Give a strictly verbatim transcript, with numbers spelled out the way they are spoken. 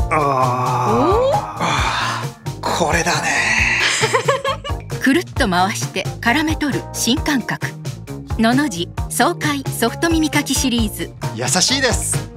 あー、これだね。 くるっと回して絡め取る新感覚のの字爽快ソフト耳かきシリーズ。 優しいです。